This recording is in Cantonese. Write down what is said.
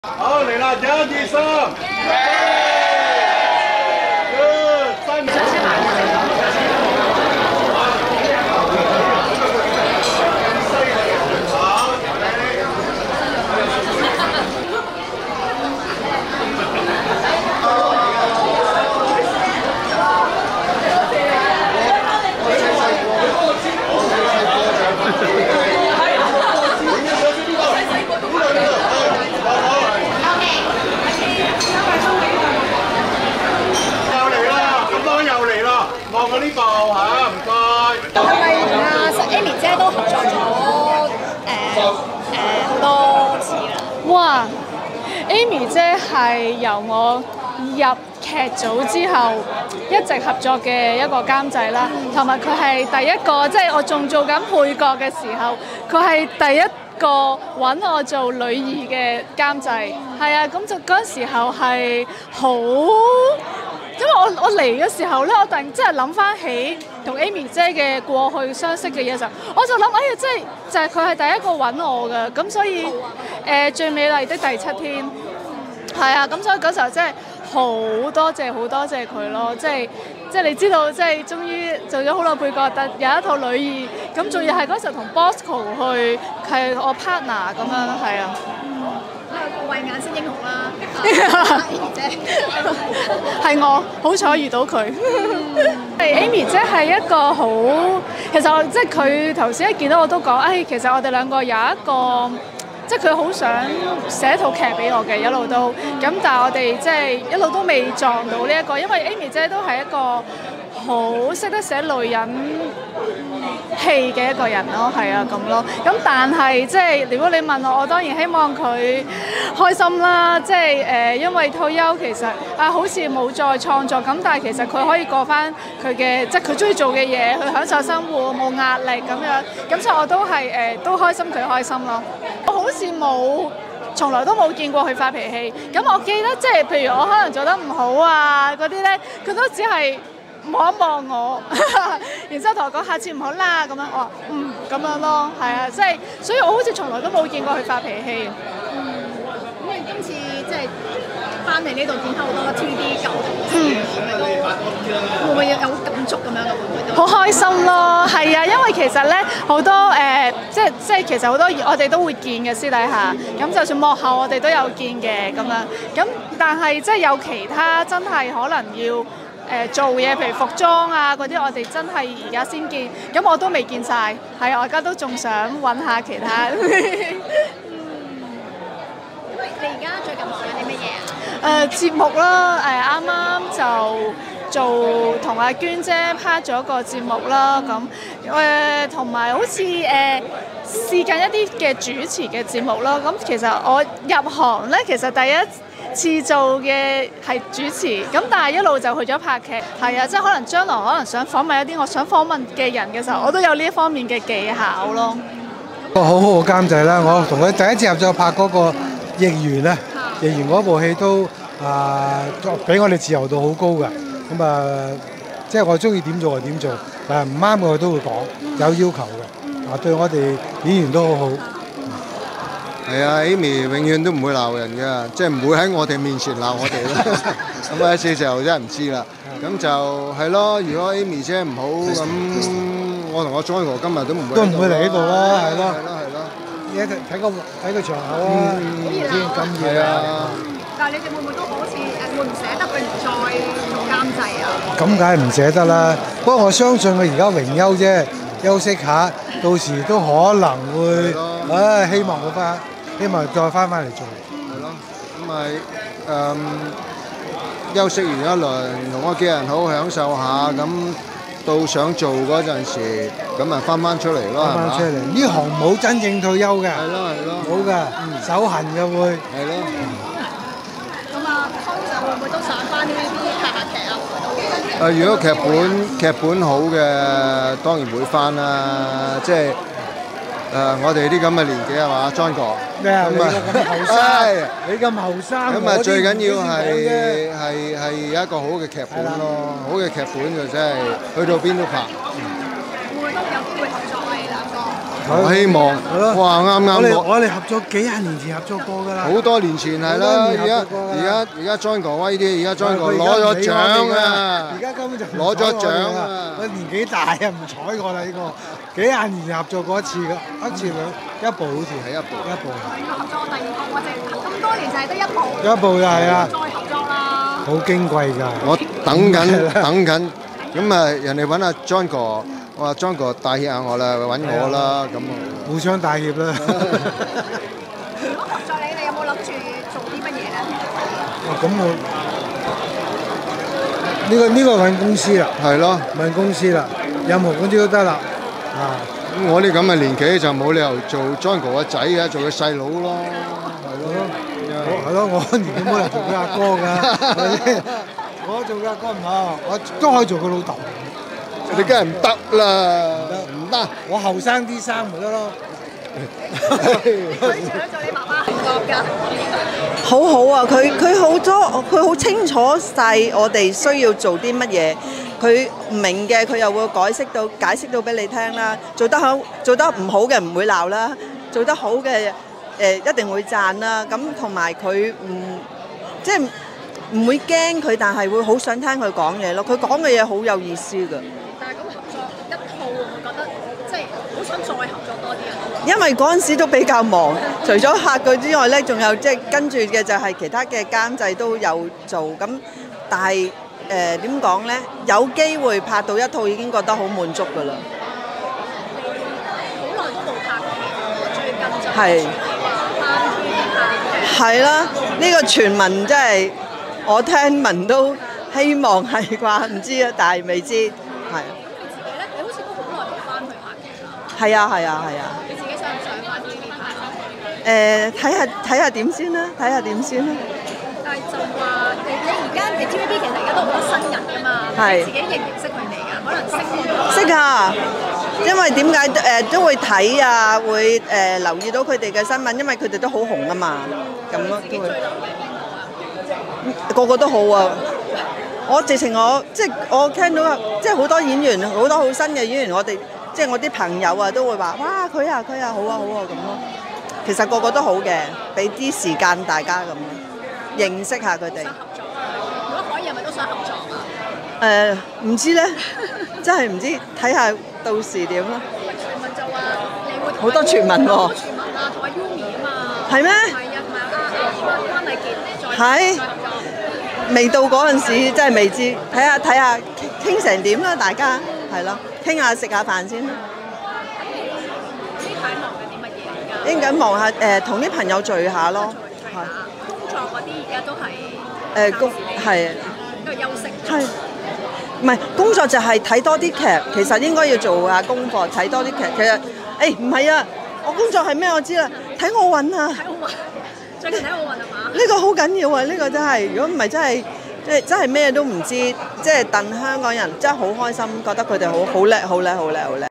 好嚟啦，1、2、3，望我呢部嚇，唔該。 係咪阿 Amy 姐都合作咗好多次啦？ 哇 ！Amy 姐係由我入劇組之後一直合作嘅一個監製啦，同埋佢係第一個，即係我仲做緊配角嘅時候，佢係第一個揾我做女二嘅監製。係啊，咁就嗰陣時候係好。因為我嚟嘅時候咧，我突然真係諗翻起同 Amy 姐嘅過去相識嘅嘢時候，我就諗哎呀，即係就係佢係第一個揾我嘅，咁所以最美麗的第7天，係啊，咁所以嗰時候真係好多謝佢咯，即係你知道，即係終於做咗好耐配角，但有一套女二，咁仲要係嗰時候同 Bosco 去係我 partner 咁樣，係啊。 慧眼識英雄啦，Amy 姐係我好彩遇到佢。Amy 姐係一個好，其實即係佢頭先一見到我都講，其實我哋兩個有一個，即係佢好想寫套劇俾我嘅一路都，咁但係我哋即係一路都未撞到呢一個，因為 Amy 姐都係一個好識得寫女人戲嘅一個人咯，係啊咁咯。咁但係即係如果你問我，我當然希望佢開心啦。即係因為退休其實好似冇再創作咁，但係其實佢可以過翻佢嘅即係佢中意做嘅嘢，去享受生活，冇壓力咁樣。咁所以我都係都開心佢開心咯。我好似從來都冇見過佢發脾氣。咁我記得即係譬如我可能做得唔好啊嗰啲咧，佢都只係望一望我，然之後同我講下次唔好啦咁樣，我話咁樣咯，係啊，即係所以我好似從來都冇見過佢發脾氣。 咁你今次即係翻嚟呢度見到好多 TVB 舊會唔會有感觸咁樣嘅？會唔會都好開心咯，係啊，因為其實咧好多即係其實好多我哋都會見嘅私底下，咁就算幕後我哋都有見嘅咁樣，咁但係即係有其他真係可能要做嘢，譬如服裝啊嗰啲，我哋真係而家先見，咁我都未見晒，係啊，我而家都仲想揾下其他。 你而家最近忙緊啲乜嘢啊？ 節目啦，啱啱就做同阿娟姐拍咗個節目啦，咁同埋好似試緊一啲嘅主持嘅節目啦。咁其實我入行咧，其實第一次做嘅係主持，咁但係一路就去咗拍劇，係啊，即係可能將來可能想訪問一啲我想訪問嘅人嘅時候，我都有呢一方面嘅技巧咯。 個好好嘅監製啦，我同佢第一次合作拍嗰個《逆緣》咧，《逆緣》嗰部戲都俾我哋自由度好高㗎，咁即係我中意點做就點做，但係唔啱嘅我都會講，有要求嘅，對我哋演員都好好。 係啊 ，Amy 永遠都唔會鬧人㗎，即係唔會喺我哋面前鬧我哋啦。咁一次就真係唔知啦。咁就係咯，如果 Amy 姐唔好咁，我同阿莊哥今日都唔會嚟呢度啦，係咯。 係咯。 睇個場口啊，咁熱啊！ 但係你哋會唔會都好似會唔捨得佢唔再做監製啊？ 咁梗係唔捨得啦。不過我相信佢而家榮休啫，休息下，到時都可能會，希望再翻嚟做。 係咯，咁咪休息完一輪，同屋企人好好享受下，咁到想做嗰陣時，咁咪翻出嚟咯，係嘛？ 呢行冇真正退休嘅， 係咯， 冇㗎，手痕嘅會。 係咯。 咁通常會唔會都上翻呢啲拍下劇啊？ 如果劇本好嘅，當然會翻啦。即係我哋啲咁嘅年紀係嘛，John 哥。 咩啊？你咁後生，你咁後生。 咁最緊要係一個好嘅劇本咯，好嘅劇本就真係去到邊都拍。 會唔會都有機會合作你兩個？ 我希望係咯哇啱啱我哋合作幾廿年前合作過㗎啦， 好多年前係啦，而家 John 哥威啲，而家 John 哥攞咗獎啊！ 而家根本就攞咗獎啊！ 我年紀大啊，唔睬我啦呢個，幾廿年前合作過一次㗎，一部好似係一部。 合作第二部，我哋咁多年就係得一部。 一部就係啊， 再合作啦。 好矜貴㗎。 我等緊，咁啊人哋揾阿 John 哥，我話 John 哥帶挈下我啦，揾我啦，咁互相帶挈啦。 如果合作你有冇諗住做啲乜嘢咧？ 咁我呢個揾公司啦， 係咯， 揾公司啦，任何公司都得啦。啊， 咁我啲咁嘅年紀就冇理由做 John 哥個仔嘅，做佢細佬咯， 係咯，我年紀冇理由做佢阿哥㗎，係咪先？我做佢阿哥唔好，我都可以做佢老豆。 你梗係唔得啦，唔得， 我後生啲生咪得咯。 佢想做你爸爸覺㗎。 好好啊！佢好清楚晒我哋需要做啲乜嘢，佢唔明嘅佢又會解釋到俾你聽啦。做得唔好嘅唔會鬧啦，做得好嘅一定會讚啦。咁同埋佢即係唔會驚佢，但係會好想聽佢講嘢咯。佢講嘅嘢好有意思㗎。 但係咁合作一套會唔會覺得即係好想再合作多啲啊？ 因為嗰陣時都比較忙，除咗客佢之外咧，仲有即係跟住嘅就係其他嘅監製都有做咁，但係點講咧？有機會拍到一套已經覺得好滿足㗎啦。 好耐都冇拍劇喎，最近就係翻 TV 拍劇。 係啦，呢個傳聞真係我聽聞都希望係啩，唔知啊，但係未知係。 你自己咧，你好似都好耐冇翻去拍劇啦。 係啊。 你自己想唔想翻 TV 拍？ 睇下點先啦，睇下點先啦。 但係就話你而家你 TVB 其實而家都好多新人㗎嘛， 係你自己認唔認識佢哋㗎？可能識識啊，因為點解都會睇啊，會留意到佢哋嘅新聞，因為佢哋都好紅啊嘛，咁咯都會。個個都好啊！我直情即係我聽到即係好多演員，好多好新嘅演員，我哋即係我啲朋友啊都會話：哇佢啊好啊咁咯。其實個個都好嘅，俾啲時間大家咁咯，認識下佢哋。 合作啊！如果可以係咪都想合作啊？ 唔知咧，真係唔知，睇下到時點咯。 傳聞就話你會好多傳聞喎。 好多傳聞啊，同阿 Yumi 啊嘛。 係咩？ 係啊，同埋關禮傑再合作。 未到嗰陣時，真係未知，睇下傾成點啦，大家係咯，傾下食下飯先啦。 呢排忙緊啲乜嘢而家？ 應該忙下同啲朋友聚下咯。 係工作嗰啲而家都係係都休息。 係唔係工作就係睇多啲劇？其實應該要做下功課，睇多啲劇。其實唔係啊，我工作係咩？我知啦，睇奧運啊！ 睇奧運，最近睇奧運係嘛？ 呢個好緊要啊！呢個真係，如果唔係真係，真係咩都唔知，即係戥香港人真係好開心，覺得佢哋好叻。